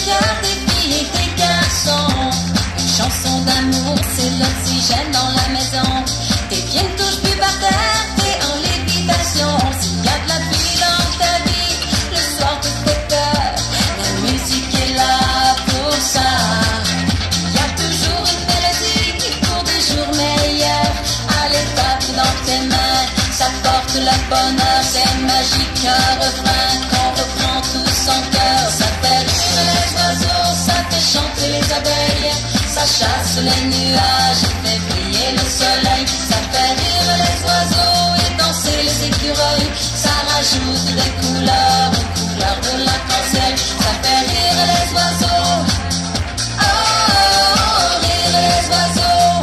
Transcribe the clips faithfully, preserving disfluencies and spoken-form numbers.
cœur des filles et des garçons. Une chanson d'amour, c'est l'oxygène dans la maison. Tes pieds ne touchent plus par terre, t'es en lévitation. S'il y a de la pluie dans ta vie, le soir te fait peur. La musique est là pour ça. Il y a toujours une mélodie pour des jours meilleurs. Allez, tape dans tes mains, ça porte le bonheur. C'est magique, un refrain qu'on reprend tous en cœur. Ça fait rire les oiseaux, ça fait chanter les abeilles. Ça chasse les nuages et fait briller le soleil. Ça fait rire les oiseaux et danser les écureuils. Ça rajoute des couleurs aux couleurs de l'arc-en-ciel. Ça fait rire les oiseaux. Oh, oh, oh, rire les oiseaux.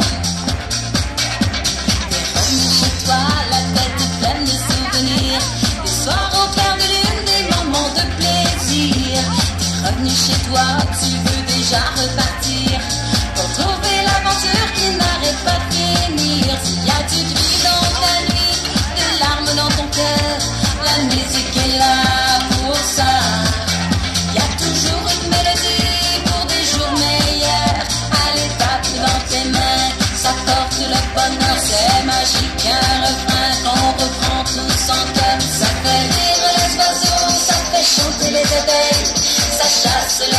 T'es revenu chez toi, la tête est pleine de souvenirs. Des soirs au clair de lune, des moments de plaisir. T'es revenu chez toi, tu veux déjà repartir pour trouver l'aventure qui n'arrête pas de finir. S'il y a du bruit dans ta nuit, des larmes dans ton cœur, la musique est là pour ça. Il y a toujours une mélodie pour des jours meilleurs. Allez, tape dans tes mains, ça porte le bonheur. C'est magique, un refrain qu'on reprend tous en cœur. Ça fait rire les oiseaux, ça fait chanter les abeilles. Ça chasse